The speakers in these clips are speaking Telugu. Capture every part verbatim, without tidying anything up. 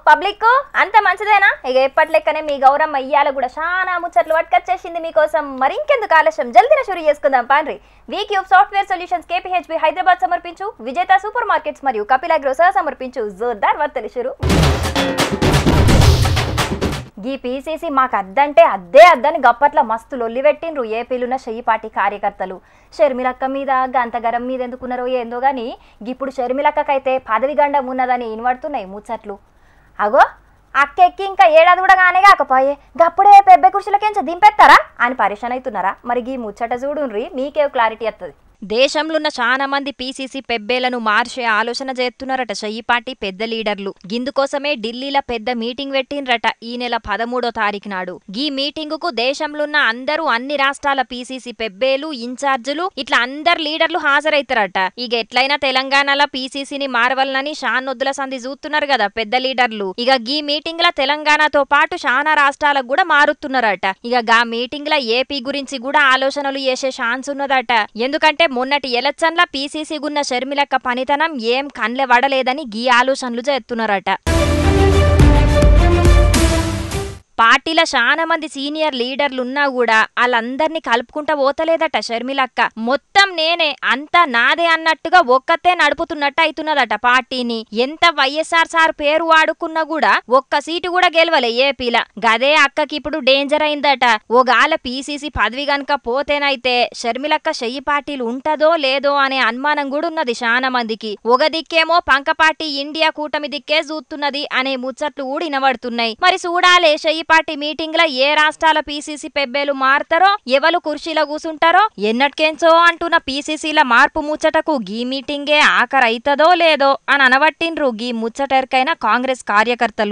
పబ్లిక్ అంత మంచిదేనా? ఇక ఎప్పటి లెక్కనే మీ గౌరమ్మ ఇయ్యాల కూడా చాలా ముచ్చట్లు పట్టుకొచ్చేసింది మీకోసం. మరి ఇంకెందుకు ఆలస్యం, జల్దీన షురు చేసుకుందాం పాండ్రి. V cube software solutions KPHB Hyderabad సమర్పించు, విజేత సూపర్ మార్కెట్స్ మరియు కపిలాగ్రో సహ సమర్పించు జోర్దార్ వర్తలు షురు. ఈ పీసీసీ మాకు అద్దంటే అద్దే అద్దని గప్పట్ల మస్తు లొల్లి పెట్టిండ్రు ఏపీలున్న షెయ్యి పార్టీ కార్యకర్తలు. షర్మిలక్క మీద గంతగరం మీద ఎందుకున్నారో ఏందో గాని ఇప్పుడు షర్మిలక్కకైతే పదవి గండం ఉన్నదని ఇనబడుతున్నాయి ముచ్చట్లు. అగో అక్కెక్కి ఇంకా ఏడాది కూడా కానే కాకపోయే గప్పుడే పెబ్బె కుర్చీలకేంచ దింపెత్తారా అని పరిశాన్ అవుతున్నారా? మరి ఈ ముచ్చట చూడుండ్రి, మీకే క్లారిటీ వస్తుంది. దేశంలోన్న చాలా మంది పీసీసీ పెబ్బేలను మార్చే ఆలోచన చేస్తున్నారట షెయ్యి పార్టీ పెద్ద లీడర్లు. గిందుకోసమే ఢిల్లీలో పెద్ద మీటింగ్ పెట్టిండ్రట ఈ నెల పదమూడో తారీఖు నాడు. ఈ మీటింగుకు దేశంలోన్న అందరూ అన్ని రాష్ట్రాల పీసీసీ పెబ్బేలు, ఇన్ఛార్జులు ఇట్లా అందరు లీడర్లు హాజరైతారట. ఇక ఎట్లయినా తెలంగాణలో పీసీసీని మారవలనని షానొద్దుల సంధి చూస్తున్నారు కదా పెద్ద లీడర్లు. ఇక గీ మీటింగ్ ల తెలంగాణతో పాటు చాలా రాష్ట్రాలకు కూడా మారుతున్నారట. ఇక గా మీటింగ్ ల ఏపీ గురించి కూడా ఆలోచనలు చేసే ఛాన్స్ ఉన్నదట. ఎందుకంటే మొన్నటి ఎలక్షన్ల పీసీసీ గున్న షర్మిలక్క పనితనం ఏం కన్లె వడలేదని గీ ఆలోచనలు చేస్తున్నారట. పార్టీల చాలా మంది సీనియర్ లీడర్లున్నా కూడా వాళ్ళందరినీ కలుపుకుంటా పోతలేదట షర్మిలక్క. మొత్తం నేనే అంతా నాదే అన్నట్టుగా ఒక్కతే నడుపుతున్నట్టు అవుతున్నదట పార్టీని. ఎంత వైఎస్ఆర్ సార్ పేరు వాడుకున్నా కూడా ఒక్క సీటు కూడా గెలవలే ఏపీల. గదే అక్కకి ఇప్పుడు డేంజర్ అయిందట. ఓగాల పీసీసీ పదవి గనక పోతేనైతే షర్మిలక్క షెయ్యి పార్టీలు ఉంటదో లేదో అనే అనుమానం కూడా ఉన్నది చాలా మందికి. ఒక దిక్కేమో పంక పార్టీ ఇండియా కూటమి దిక్కే చూస్తున్నది అనే ముచ్చట్లు కూడా వినబడుతున్నాయి. మరి చూడాలే షెయ్యి పార్టీ మీటింగ్ ల ఏ రాష్ట్రాల పీసీసీ పెబ్బేలు మారతారో, ఎవరు కుర్చీలో కూసుంటారో ఎన్నట్కేంచో అంటున్న పీసీసీల మార్పు ముచ్చటకు గీ మీటింగే ఆఖరైతదో లేదో అని అనబట్టిండ్రు గీ ముచ్చటెరకైన కాంగ్రెస్ కార్యకర్తలు.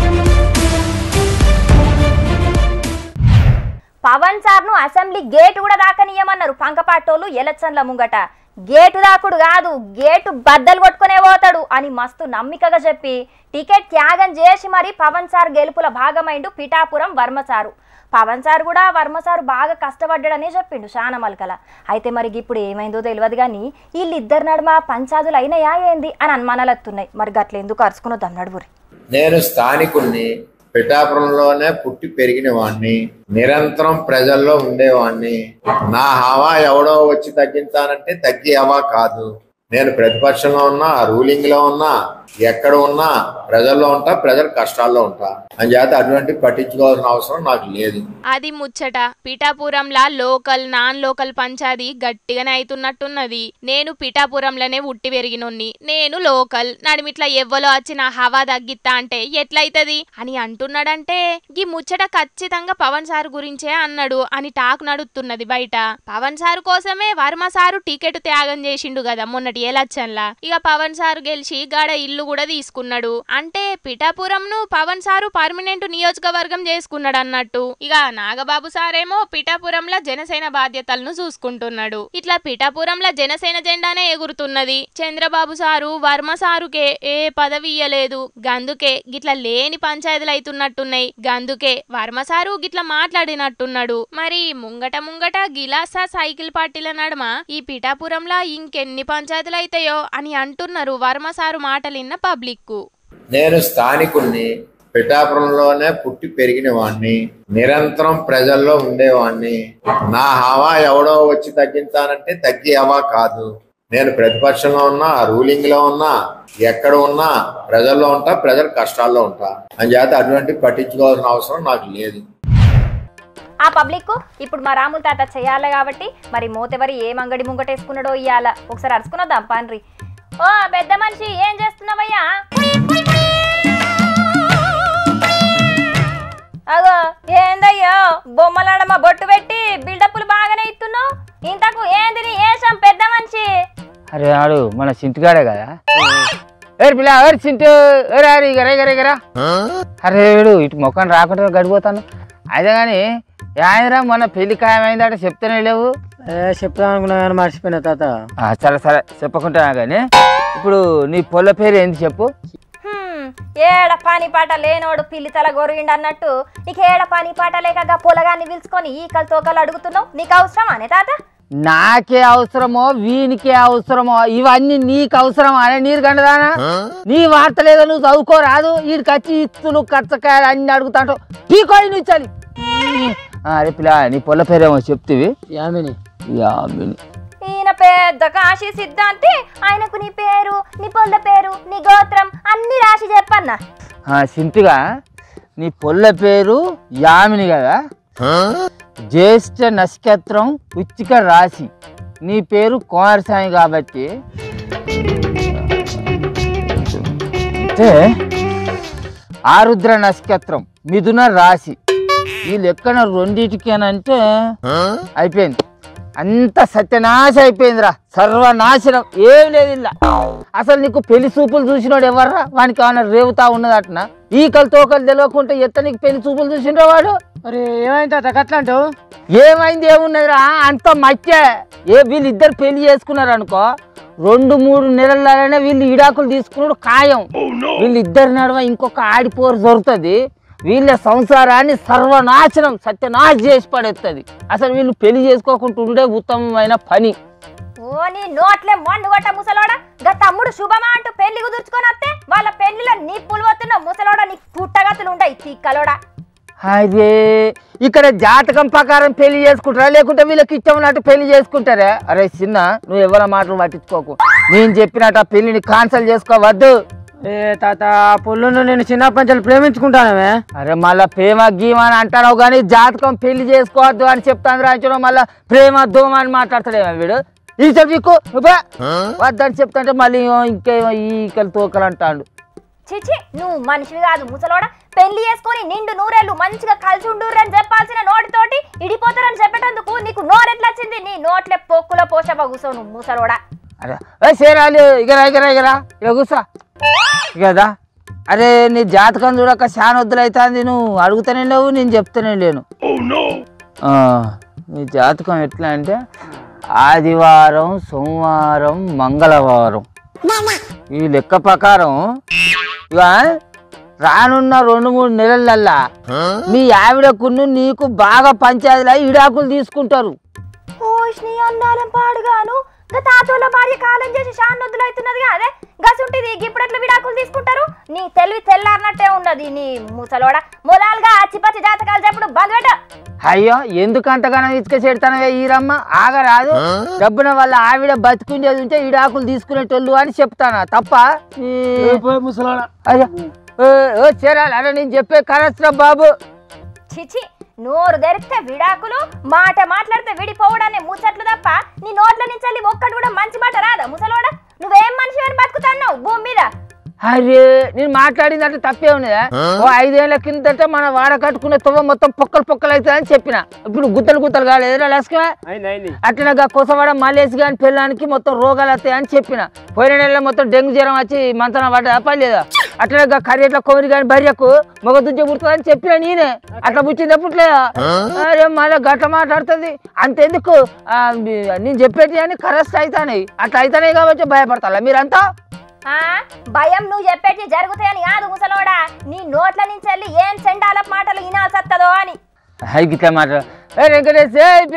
పవన్ సార్ ను అసెంబ్లీ గేటు కూడా దాకనీయమన్నారు పంకపాటోళ్ళు ఎలక్షన్ల ముంగట. గేటు దాకుడు కాదు, గేటు బద్దలు కొట్టుకునే పోతాడు అని మస్తు నమ్మికగా చెప్పి టికెట్ త్యాగం చేసి మరి పవన్ సార్ గెలుపుల భాగమైండు పిఠాపురం వర్మసారు. పవన్ సార్ కూడా వర్మసారు బాగా కష్టపడ్డాడనే చెప్పిండు శానమల్కల. అయితే మరి ఇప్పుడు ఏమైందో తెలియదు కానీ వీళ్ళిద్దరు నడుమ పంచాదులు అయినాయా ఏంది అని అనుమానాలు వస్తున్నాయి. మరి గట్లెందుకు అరుచుకునొద్దాం నడువురి. నేను స్థానికుణ్ణి, పిఠాపురంలోనే పుట్టి పెరిగిన వాణ్ణి, నిరంతరం ప్రజల్లో ఉండేవాణ్ణి. నా హవా ఎవడో వచ్చి తగ్గించానంటే తగ్గి హవా కాదు. నేను ప్రతిపక్షంలో ఉన్నా, రూలింగ్ లో ఉన్నా, ఎక్కడ ఉన్నా ప్రజల్లో ఉంటా, ప్రజల కష్టాల్లో ఉంటా అని చేత అటువంటి పట్టించుకోవాల్సిన అవసరం నాకు లేదు. అది ముచ్చట. పిఠాపురంలా లోకల్ నాన్ లోకల్ పంచాది గట్టిగానే అవుతున్నట్టున్నది. నేను పిఠాపురంలోనే ఉట్టి పెరిగినోన్ని, నేను లోకల్ నడిమిట్లా ఎవ్వలో వచ్చి నా హవా తగ్గిత్తా అంటే ఎట్లయితది అని అంటున్నాడంటే ఈ ముచ్చట ఖచ్చితంగా పవన్ సార్ గురించే అన్నాడు అని టాక్ నడుస్తున్నది బయట. పవన్ సార్ కోసమే వర్మ సారు టికెట్ త్యాగం చేసిండు కదా మొన్నటి ఎలక్షన్లా. ఇక పవన్ సారు గెలిచి గాడ ఇల్లు కూడా తీసుకున్నాడు అంటే పిఠాపురం ను పవన్ సారు పర్మనెంట్ నియోజకవర్గం చేసుకున్నాడు అన్నట్టు. ఇక నాగబాబు సారేమో పిఠాపురంలో జనసేన బాధ్యతలను చూసుకుంటున్నాడు. ఇట్లా పిఠాపురంలో జనసేన జెండానే ఎగురుతున్నది. చంద్రబాబు సారు వర్మ సారుకే ఏ పదవి ఇయ్యలేదు. గందుకే గిట్ల లేని పంచాయతీలు అవుతున్నట్టున్నాయి. గందుకే వర్మ సారు గిట్ల మాట్లాడినట్టున్నాడు. మరి ముంగట ముంగట గిలాసా సైకిల్ పార్టీల నడమ ఈ పిఠాపురంలో ఇంకెన్ని పంచాయతీలు అయితాయో అని అంటున్నారు వర్మ సారు మాటలిన్న పబ్లిక్. నేను స్థానికుణ్ణి, పిఠాపురంలోనే పుట్టి పెరిగిన వాణ్ణి, నిరంతరం ప్రజల్లో ఉండేవాణ్ణి. నా హవా ఎవడో వచ్చి తగ్గించానంటే తగ్గి హవా కాదు. నేను ప్రతిపక్షంలో ఉన్నా, రూలింగ్ లో ఉన్నా, ఎక్కడ ఉన్నా ప్రజల్లో ఉంటా, ప్రజల కష్టాల్లో ఉంటా అని చేత అటువంటి పట్టించుకోవాల్సిన అవసరం నాకు లేదు. ఆ పబ్లిక్ ఇప్పుడు మా రాముల తాత చేయాలి కాబట్టి మరి మోతెవరి ఏం అంగడి ముంగటేసుకున్నాడో ఇయ్యాల ఒకసారి అరుచుకున్నదాం పాండ్రి. ఓ పెద్ద మనిషి ఏం చేస్తున్నావయ్యా? అగో ఏందయ్యో బొమ్మలాడమ్మ బొట్టు పెట్టి బిల్డప్లు బాగానే ఇస్తున్నావు. ఇంతకు ఏంది నీ ఏషం పెద్ద మనిషి? అరే ఆడు మన చింటుగాడే కదా. ఏరు పిల్ల ఏరు చింటు గరేగరేగరా. అరే ఏడు ఇటు మొక్కని రాకుండా గడిపోతాను. అయితే కానీ ఆయనరా మొన్న పెళ్లి ఖాయమైందంటే చెప్తానే లేవు. చెప్తాను అనుకున్నా కానీ మర్చిపోయినా తాత. సరే సరే చెప్పకుండా కానీ ఇప్పుడు నీ పొల్ల పేరు ఏంది చెప్పు. ఏడ పని పాట లేనోడు పిల్లి తల గొరిగిండు అన్నట్టు నీకు ఏడ పని పాట లేక పొలగాన్ని పిలుచుకొని ఈకలు తోకలు అడుగుతున్నావు. నీకు అవసరమా అనే తాత? నాకే అవసరమో వీనికే అవసరమో ఇవన్నీ నీకు అవసరం అనే నీరు కండదానా నీ వార్త లేదో నువ్వు చదువుకోరాదు వీడికి వచ్చి ఇస్తులు కచ్చకాయలు అన్ని అడుగుతాంటో పీకోయి నువ్వు చలి అరే పిల్ల నీ పొల్ల పేరేమో చెప్తివి యామిని యామిని ఈయన పెద్ద కాశీ సిద్ధాంతి ఆయనకు నీ పేరు నీ పొల్ల పేరు నీ గోత్రం అన్ని రాసి చెప్పన్నా సింపుగా నీ పొల్ల పేరు యామిని కదా జ్యేష్ఠ నక్షత్రం ఉచ్చిక రాశి నీ పేరు కుమారస్వామి కాబట్టి ఆరుద్ర నక్షత్రం మిథున రాశి ఈ లెక్కన రెండింటికేనంటే అయిపోయింది అంత సత్యనాశ అయిపోయిందిరా సర్వనాశనం ఏం లేదు ఇలా అసలు నీకు పెళ్లి చూపులు చూసినాడు ఎవర్రా వానికి ఏమన్నా రేవుతా ఉన్నది అట్నా ఈకలు తోకలు తెలియకుంటే ఎత్త నీకు పెళ్లి చూపులు చూసిండ్రా వాడు మరి ఏమైంది తాత అట్లాంటావు ఏమైంది ఏమున్నదిరా అంత మధ్య ఏ వీళ్ళిద్దరు పెళ్లి చేసుకున్నారు అనుకో రెండు మూడు నెలలనే వీళ్ళు ఇడాకులు తీసుకున్నాడు ఖాయం వీళ్ళిద్దరి నడుమ ఇంకొక ఆడిపోరు దొరుకుతుంది వీళ్ళ సంసారాన్ని సర్వనాశనం సత్యనాశ చేసి పడేస్తుంది అసలు వీళ్ళు పెళ్లి చేసుకోకుండా ఉండే ఉత్తమమైన పని ఓ నీ నోట్లే మండు కొట్ట ముసలోడా గా తమ్ముడు శుభమా అంటూ పెళ్లి కుదుర్చుకొని వస్తే వాళ్ళ పెళ్లిలో నీ పులివతున్న ముసలోడా నీ పుట్టగతులు ఉంటాయి తిక్కలోడా అదే ఇక్కడ జాతకం ప్రకారం పెళ్లి చేసుకుంటారా లేకుంటే వీళ్ళకి ఇష్టం ఉన్నట్టు పెళ్లి చేసుకుంటారా అరే చిన్న నువ్వు ఎవరి మాటలు పట్టించుకోకు నేను చెప్పినట్టు ఆ పెళ్లిని క్యాన్సల్ చేసుకోవద్దు ఏ తాత పొల్లును నేను చిన్నప్పటి నుంచి ప్రేమించుకుంటానమే అరే మళ్ళా ప్రేమ గీమ అని అంటావు కానీ జాతకం పెళ్లి చేసుకోవద్దు అని చెప్తాను రాంచడం మళ్ళా ప్రేమ దోమ అని మాట్లాడతాడేమో వీడు ఈ చెప్పు వద్దని చెప్తాంటే మళ్ళీ ఇంకేమో ఈకలు తోకలు అంటాడు చిచి నువ్వు మనిషివి కాదు ముసలోడా పెళ్లి చేసుకొని నిండు నూరేళ్ళు మంచిగా కలిసి ఉండుర్రు అని చెప్పాల్సిన నోటితోటి ఇడిపోతారని చెప్పేటందుకు నీకు నోరెట్లా వచ్చింది నీ నోట్లే పొక్కుల పోషప కూసో నువ్వు ముసలోడా అరే సేరాలు ఇగరా ఇగరా ఇగరా ఇక కూసా కదా అరే నీ జాతకం చూడక చాలా వద్దులు అవుతుంది నువ్వు అడుగుతానే లేవు నేను చెప్తానే లేను నీ జాతకం ఎట్లా అంటే ఆదివారం సోమవారం మంగళవారం ఈ లెక్క ప్రకారం ఇక రానున్న రెండు మూడు నెలలల్లా మీ ఆవిడకును నీకు బాగా పంచాయతీలో ఇడాకులు తీసుకుంటారు ఓష్ని అన్నాలం పాడుగాను గా తాతోళ్ళ భార్య కాలం చేసి షాన్నొద్దులు అవుతున్నది అదే గసుంటిది ఇప్పుడు ఎట్లా విడాకులు తీసుకుంటారు నీ తెలివి తెల్లారినట్టే ఉన్నది నీ ముసలోడా మొదలుగా అచ్చిపచ్చి జాతకాలు చెప్పుడు బంద్పెట్ట అయ్యో ఎందుకు అంతగానో ఇసుక చెడతానవే ఈరమ్మ ఆగరాదు డబ్బున వల్ల ఆవిడ బతుకుండేది ఉంటే ఈడాకులు తీసుకునేటోళ్ళు అని చెప్తానా తప్ప ముసలోడా అయ్యో చేరాలి అరే నేను చెప్పే కరస్రా బాబు చిచి నోరు తెరిస్తే విడాకులు మాట మాట్లాడితే విడిపోవడాన్ని ముచ్చట్లు తప్ప నీ నోట్ల నుంచి ఒక్కటి కూడా మంచి మాట రాదా ముసలోడా నువ్వేం మనిషి అని బతుకుతున్నావు భూమి మీద అరే నేను మాట్లాడిందంటే తప్పే ఉన్నదా ఓ ఐదేళ్ల కిందట మన వాడ కట్టుకునే తువ్వ మొత్తం పొక్కలు పొక్కలు అవుతుందని చెప్పిన ఇప్పుడు గుత్తలు గుత్తలు కాలేదురా లక్ష్మ అట్లా కోసవాడ మలేసి కానీ పెళ్ళానికి మొత్తం రోగాలు వస్తాయని చెప్పిన పోయిన నెలలో మొత్తం డెంగ్యూ జ్వరం వచ్చి మంతన పడ్డా పర్లేదా అట్లా కర్రీట్ల కొమిరి కానీ భార్యకు మగ దుజ్జ పుడుతుందని చెప్పిన నేనే అట్లా పుట్టినప్పుట్లేదా అరే మళ్ళీ గట్ల మాట్లాడుతుంది అంతెందుకు నేను చెప్పేది అని కరెక్ట్ అవుతాయి అట్లా అవుతాయి కాబట్టి భయపడతా మీరంతా భయం నువ్వు చెప్పేటి జరుగుతాయని కాదు ముసలోడా నీ నోట్ల నుంచి వెళ్ళి ఏం చెండాల మాటలు వినాల్సి వస్తుందో అని గిట్లా మాట్లాడు వెంకటేష్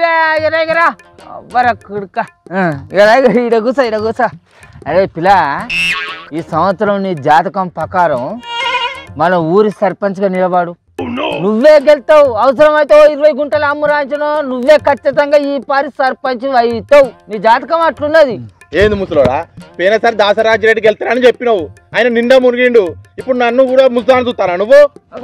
కుడుక ఇడ కూసా ఇడ కూసా అరే పిల్ల ఈ సంవత్సరం నీ జాతకం ప్రకారం మన ఊరి సర్పంచ్గా నిలబడు నువ్వే గెలుతావు అవసరమైతే ఇరవై గుంటలు అమ్మురాంచను నువ్వే ఖచ్చితంగా ఈ పారి సర్పంచ్ అవుతావు నీ జాతకం అట్లున్నది ఏంది ముసలోడా పోయినసారి దాసరాజు రెడ్డికి వెళ్తానని చెప్పినావు ఆయన నిండా మునిగిండు ఇప్పుడు నన్ను కూడా ముస్తాను చూస్తారా నువ్వు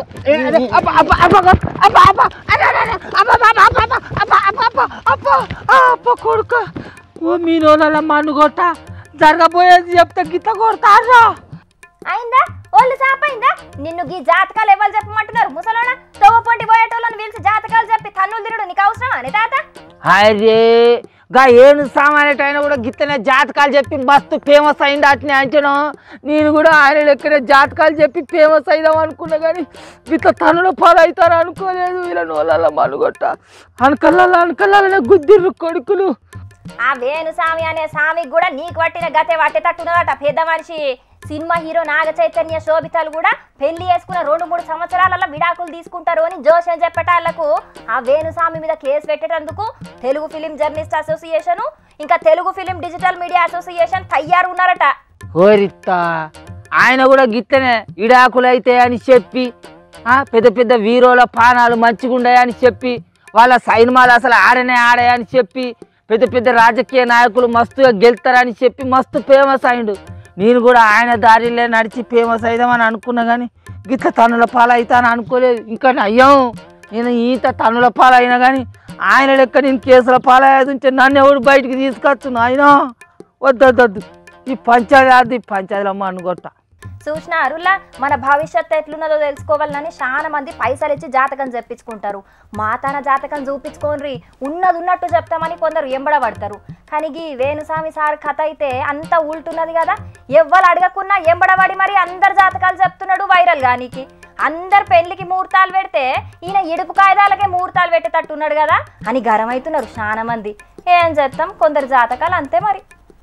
కొడుక ఓ మీ నోళ్ళ మన్ను కొట్ట జరగబోయేది చెప్తే గిట్ల కొడతారా అయిందా ఒళ్ళు సాపైందా నిన్ను గీ జాతకాలు ఎవరు చెప్పమంటున్నారు ముసలోడా తవ్వ పొంటి పోయేటోళ్ళని పిలిచి జాతకాలు చెప్పి తన్నులు తిరుడు నీకు అవసరమా అని తాత అరే గా ఏను సామాన్యట అయినా కూడా గిత్తనే జాతకాలు చెప్పి మస్తు ఫేమస్ అయింది అట్నే అంచను నేను కూడా ఆయన లెక్కనే జాతకాలు చెప్పి ఫేమస్ అయిదాం అనుకున్నా కానీ గిట్ల తనులు పాలు అవుతారు అనుకోలేదు వీళ్ళ నోళ్ళ మనుగొట్ట అనకల్లాల అనకల్లాలనే గుద్దిర్రు కొడుకులు ఆ వేణు స్వామి అనే స్వామికి కూడా నీకు పట్టిన గతే పట్టేటట్టున్నదట పెద్ద మనిషి సినిమా హీరో నాగ చైతన్య శోభితలు కూడా పెళ్లి చేసుకున్న రెండు మూడు సంవత్సరాలలో విడాకులు తీసుకుంటారు అని జోషన్ చెప్పేటాళ్లకు ఆ వేణుస్వామి మీద కేసు పెట్టేటందుకు తెలుగు ఫిలిం జర్నలిస్ట్ అసోసియేషన్ ఇంకా Telugu film digital media association తయారు ఉన్నారట. ఓరిత్తా ఆయన కూడా గిట్టనే విడాకులు అయితే అని చెప్పి పెద్ద పెద్ద వీరోల పానాలు మంచిగుండాయని చెప్పి వాళ్ళ సినిమాలు అసలు ఆడనే ఆడాయని చెప్పి పెద్ద పెద్ద రాజకీయ నాయకులు మస్తుగా గెలుతారని చెప్పి మస్తు ఫేమస్ అయిండు. నేను కూడా ఆయన దారిలో నడిచి ఫేమస్ అయిదామని అనుకున్నా కానీ గిట్ల తనుల పాలు అవుతాను అనుకోలేదు. ఇంకా అయ్యాం నేను ఈత తనుల పాలు అయినా కానీ ఆయన లెక్క నేను కేసుల పాలయ్యేది ఉంటే నన్ను ఎవడు బయటికి తీసుకొచ్చును. ఆయన వద్దొద్దు ఈ పంచాయతీ పంచాయతీలమ్మ అనుకొట్ట. చూసిన అరులా మన భవిష్యత్తు ఎట్లున్నదో తెలుసుకోవాలని చాలా మంది పైసలు ఇచ్చి జాతకం చెప్పించుకుంటారు. మా తన జాతకం చూపించుకోండి ఉన్నది ఉన్నట్టు చెప్తామని కొందరు ఎంబడబడతారు. కానీ ఈ వేణుస్వామి సార్ కథ అయితే అంత ఉల్టున్నది కదా. ఎవ్వరు అడగకున్నా ఎంబడబడి మరి అందరు జాతకాలు చెప్తున్నాడు వైరల్ గానికి. అందరు పెళ్లికి ముహూర్తాలు పెడితే ఈయన ఇడుపు కాయిదాలకే ముహూర్తాలు పెట్టేటట్టున్నాడు కదా అని గరమవుతున్నారు చాలా మంది. ఏం చేస్తాం కొందరు జాతకాలు అంతే మరి.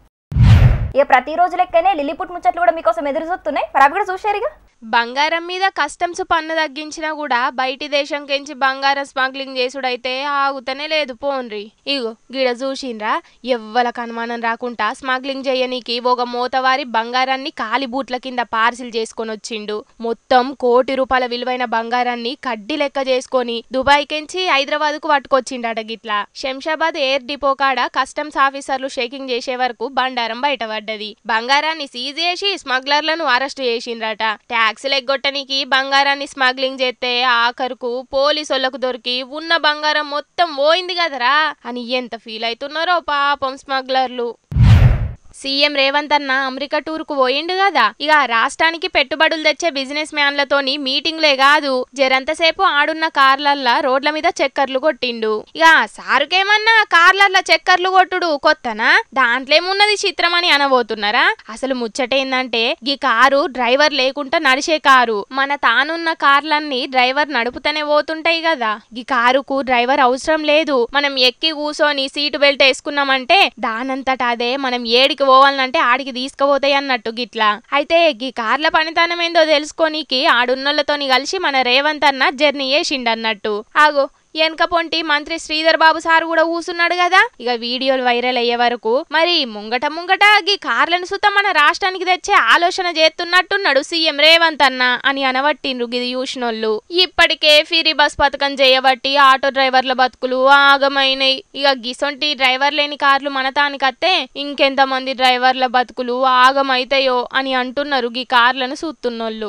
ఇక ప్రతిరోజు లెక్కనే లిల్లీపుట్ ముచ్చట్లు కూడా మీకోసం ఎదురు చూస్తున్నాయి. మరి అవి కూడా చూసారుగా. బంగారం మీద కస్టమ్స్ పన్ను తగ్గించినా కూడా బయటి దేశం కెంచి బంగారం స్మగ్లింగ్ చేసుడైతే ఆగుతనే లేదు పోన్రి. ఇగో గిడ చూసిండ్రా ఎవ్వలకు అనుమానం రాకుండా స్మగ్లింగ్ చేయనీకి ఒక మోతవారి బంగారాన్ని కాలి బూట్ల కింద పార్సిల్ చేసుకొని వచ్చిండు. మొత్తం కోటి రూపాయల విలువైన బంగారాన్ని కడ్డీ లెక్క చేసుకొని దుబాయ్ కెంచి హైదరాబాద్ కు పట్టుకొచ్చిండట. గిట్లా శంషాబాద్ ఎయిర్ డిపో కాడ కస్టమ్స్ ఆఫీసర్లు షేకింగ్ చేసే వరకు బండారం బయటపడ్డది. బంగారాన్ని సీజ్ చేసి స్మగ్లర్లను అరెస్టు చేసిండ్రట. ట్యాక్సులు ఎగ్గొట్టనికి బంగారాన్ని స్మగ్లింగ్ చేస్తే ఆఖరుకు పోలీసులకు దొరికి ఉన్న బంగారం మొత్తం పోయింది కదరా అని ఎంత ఫీల్ అవుతున్నారో పాపం స్మగ్లర్లు. సీఎం రేవంత్ అన్న అమెరికా టూర్ కు పోయిండు కదా. ఇక రాష్ట్రానికి పెట్టుబడులు తెచ్చే బిజినెస్ మ్యాన్లతోని మీటింగ్లే కాదు జరంతసేపు ఆడున్న కార్లల్లా రోడ్ల మీద చక్కర్లు కొట్టిండు. ఇక సారుకేమన్నా కార్లల్లా చక్కర్లు కొట్టుడు కొత్తనా? దాంట్లేమున్నది చిత్రం అని అనబోతున్నారా? అసలు ముచ్చటేందంటే ఈ కారు డ్రైవర్ లేకుండా నడిచే కారు. మన తానున్న కార్లన్నీ డ్రైవర్ నడుపుతూనే పోతుంటాయి కదా. ఈ కారుకు డ్రైవర్ అవసరం లేదు. మనం ఎక్కి కూసోని సీటు బెల్ట్ వేసుకున్నామంటే దానంతట అదే మనం ఏడికి పోవాలంటే ఆడికి తీసుకుపోతాయి అన్నట్టు గిట్లా. అయితే ఈ కార్ల పనితనం ఏందో తెలుసుకోనికి ఆడున్నోళ్లతోని కలిసి మన రేవంత్ అన్న జర్నీ చేసిండన్నట్టు. ఆగో వెనక పొంటి మంత్రి శ్రీధర్ బాబు సార్ కూడా కూసున్నాడు కదా. ఇక వీడియోలు వైరల్ అయ్యే వరకు మరి ముంగట ముంగట గీ కార్లను సుతం మన రాష్ట్రానికి తెచ్చే ఆలోచన చేస్తున్నట్టున్నాడు సీఎం రేవంత్ అన్న అని అనబట్టిండ్రు గిది చూసినోళ్ళు. ఇప్పటికే ఫ్రీ బస్ పథకం చేయబట్టి ఆటో డ్రైవర్ల బతుకులు ఆగమైనాయి. ఇక గిసొంటి డ్రైవర్ లేని కార్లు మన తానికత్తే ఇంకెంత మంది డ్రైవర్ల బతుకులు ఆగమైతాయో అని అంటున్నారు గీ కార్లను చూస్తున్నోళ్ళు.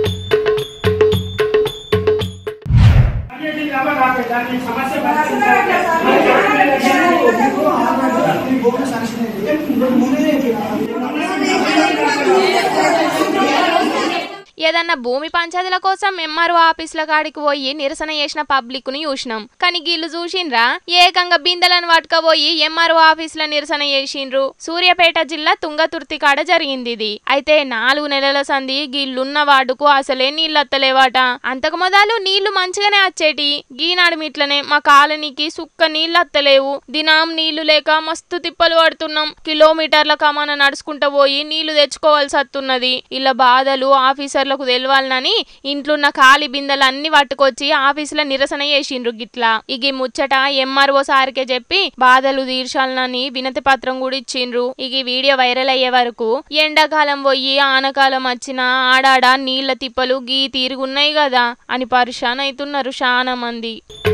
ఏదన్నా భూమి పంచాయతీల కోసం ఎంఆర్ఓ ఆఫీసుల కాడికి పోయి నిరసన చేసిన పబ్లిక్ ను చూసినాం. కానీ గీళ్ళు చూసిండ్రా ఏకంగా బిందెలను పట్టుకపోయి ఎంఆర్ఓ ఆఫీసుల నిరసన చేసిండ్రు. సూర్యాపేట జిల్లా తుంగతుర్తి కాడ జరిగింది ఇది. అయితే నాలుగు నెలల సంది గీళ్ళున్న వార్డుకు అసలే నీళ్ళత్తలేవాట. అంతకు మొదలు నీళ్లు మంచిగానే వచ్చేటి. గీనాడు మిట్లనే మా కాలనీకి సుక్క నీళ్ళు అత్తలేవు. దినాం నీళ్లు లేక మస్తు తిప్పలు పడుతున్నాం. కిలోమీటర్ల కమాన నడుచుకుంటూ పోయి నీళ్లు తెచ్చుకోవాల్సి వస్తున్నది. ఇలా బాధలు ఆఫీసర్ తెలవాలని ఇంట్లున్న ఖాళీ బిందెలు అన్ని పట్టుకొచ్చి ఆఫీసులో నిరసన చేసిండ్రు గిట్లా. ఇగి ముచ్చట ఎంఆర్ఓ సార్కే చెప్పి బాధలు తీర్చాలని వినతి పత్రం కూడా ఇచ్చిండ్రు. ఇగి వీడియో వైరల్ అయ్యే వరకు ఎండాకాలం పోయి ఆనకాలం వచ్చిన ఆడాడ నీళ్ల తిప్పలు గీ తీరుగున్నాయి కదా అని పరిశాన్ అవుతున్నారు చాలా మంది.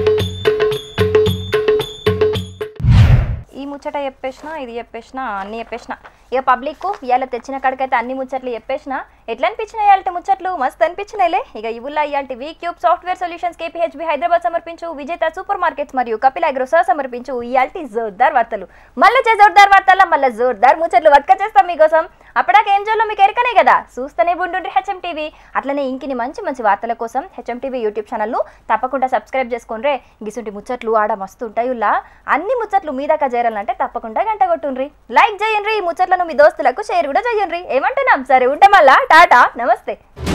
ఈ ముచ్చట చెప్పేసిన ఇది చెప్పేసిన అన్ని చెప్పేసిన. ఇక పబ్లిక్ ఇవాళ తెచ్చిన కాడికైతే అన్ని ముచ్చట్లు చెప్పేసిన. ఎట్లా అనిపించినాయి ఇవాళ ముచ్చట్లు? మస్తు అనిపించినాయిలే. ఇక ఇవుల్లా ఇవాళ V cube software solutions KPHB Hyderabad సమర్పించు విజేత సూపర్ మార్కెట్స్ మరియు కపిల్ అగ్రో సహ సమర్పించు ఇవాళ జోర్దార్ వార్తలు. మళ్ళీ చే జోర్దార్ వార్తల్లో మళ్ళీ జోర్దార్ ముచ్చట్లు వట్క చేస్తాం మీకోసం. అప్పటిదాకా ఏం చేయాలో మీకు ఎరకనే కదా, చూస్తూనే ఉండుండ్రి హెచ్ఎం టీవీ. అట్లనే ఇంకిని మంచి మంచి వార్తల కోసం హెచ్ఎం టీవీ యూట్యూబ్ ఛానల్ను తప్పకుండా సబ్స్క్రైబ్ చేసుకోండి. గిసుంటి ముచ్చట్లు ఆడ మస్తు ఉంటాయుల్లా. అన్ని ముచ్చట్లు మీ దాకా చేరాలంటే తప్పకుండా గంట కొట్టుండ్రి, లైక్ చేయండి. ఈ ముచ్చట్లను మీ దోస్తులకు షేర్ కూడా చేయండి. ఏమంటున్నాం? సరే ఉంటే మళ్ళా టాటా, నమస్తే.